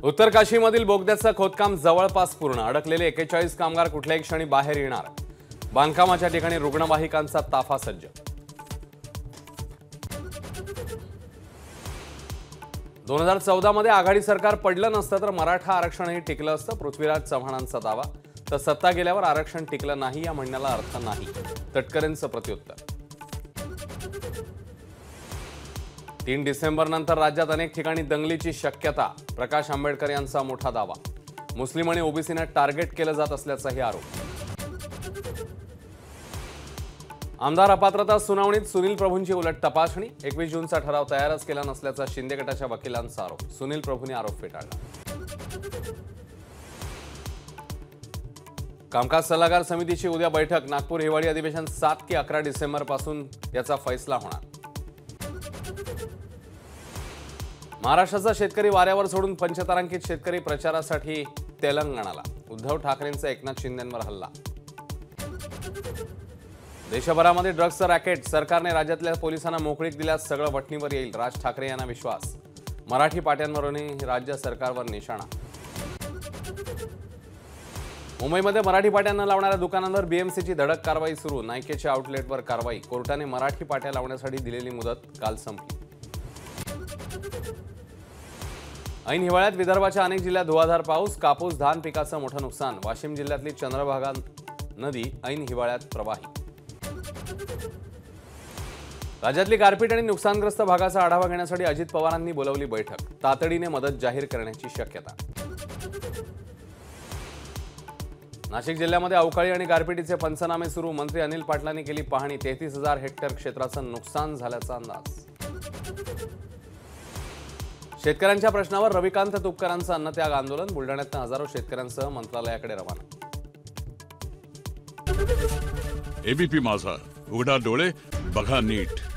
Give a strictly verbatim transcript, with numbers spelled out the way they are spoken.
उत्तर काशीमधील बोगद्याचं खोदकाम जवळपास पूर्ण. अडकलेले एक्केचाळीस कामगार कुठल्याही क्षणी बाहेर येणार. बांधकामाच्या ठिकाणी रुग्णवाहिकांचा ताफा सज्ज. दोन हजार चौदा मध्ये आघाडी सरकार पडलं नसतं तर मराठा आरक्षणही टिकलं असतं. पृथ्वीराज चव्हाणांचा दावा. तर सत्ता गेल्यावर आरक्षण टिकलं नाही या म्हणण्याला अर्थ नाही. तटकरेंचं प्रत्युत्तर. तीन डिसेंबर नंतर राज्यात अनेक ठिकाणी दंगलीची शक्यता. प्रकाश आंबेडकर यांचा मोठा दावा. मुस्लिम आणि ओबीसींना टार्गेट केलं जात असल्याचाही आरोप. आमदार अपात्रता सुनावणीत सुनील प्रभूंची उलट तपासणी. एकवीस जूनचा ठराव तयारच केला नसल्याचा शिंदे गटाच्या वकिलांचा आरोप. सुनील प्रभूंनी आरोप फेटाळला. कामकाज सल्लागार समितीची उद्या बैठक. नागपूर हिवाळी अधिवेशन सात की अकरा डिसेंबर पासून याचा फैसला होणार. महाराष्ट्राचा शेतकरी वाऱ्यावर सोडून पंचतारांकित शेतकरी प्रचारासाठी तेलंगणाला. उद्धव ठाकरेंचा एकनाथ शिंदेंवर हल्ला. देशभरामध्ये ड्रग्सचं रॅकेट. सरकारने राज्यातल्या पोलिसांना मोकळीक दिल्यास सगळं वठणीवर येईल. राज ठाकरे यांना विश्वास. मराठी पाट्यांवरूनही राज्य सरकारवर निशाणा. मुंबईमध्ये मराठी पाट्या न लावणाऱ्या दुकानांवर बीएमसीची धडक कारवाई सुरू. नायकेच्या आउटलेटवर कारवाई. कोर्टाने मराठी पाट्या लावण्यासाठी दिलेली मुदत काल संपली. ऐन हिवाळ्यात विदर्भाच्या अनेक जिल्ह्यात धुवाधार पाऊस. कापूस धान पिकाचं मोठं नुकसान. वाशिम जिल्ह्यातली चंद्रभागा नदी ऐन हिवाळ्यात प्रवाही. राज्यातली गारपीट आणि नुकसानग्रस्त भागाचा आढावा घेण्यासाठी अजित पवारांनी बोलावली बैठक. तातडीने मदत जाहीर करण्याची शक्यता. नाशिक जिल्ह्यामध्ये अवकाळी आणि गारपिटीचे पंचनामे सुरू. मंत्री अनिल पाटलांनी केली पाहणी. तेहतीस हजार हेक्टर क्षेत्राचं नुकसान झाल्याचा अंदाज. शेतकऱ्यांच्या प्रश्नावर रविकांत तुपकरांचं अन्नत्याग आंदोलन. बुलढाण्यात हजारो शेतकऱ्यांसह मंत्रालयाकडे रवाना. एबीपी माझा, उघडा डोळे बघा नीट.